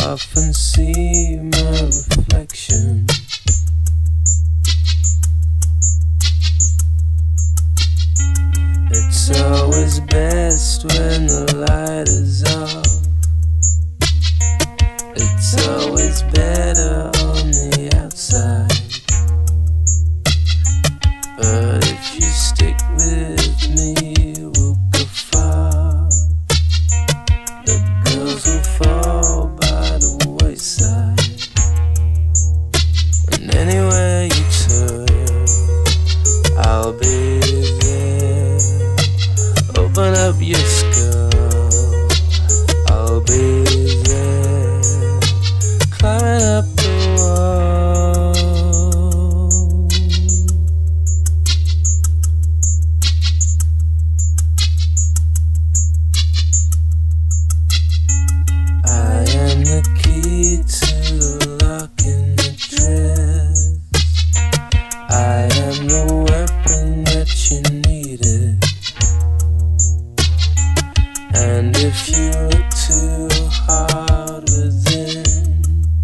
often see my reflection. It's always best when the light is off. It's always better on the outside. But if you stick with me, we'll go far. The girls will fall by the wayside. And anywhere you turn, I'll be there. Open up your skull, I'll be there. Climbing up the wall. I am the key to the lock in the dress. I am the weapon that you needed. And if you look too hard within,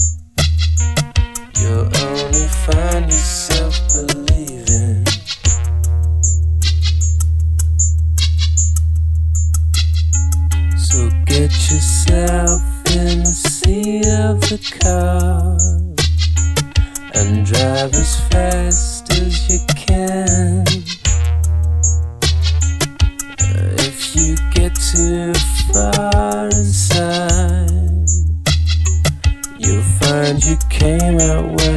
you'll only find yourself believing. So get yourself in the seat of the car and drive as fast as you can. If you get too far inside, you'll find you came out where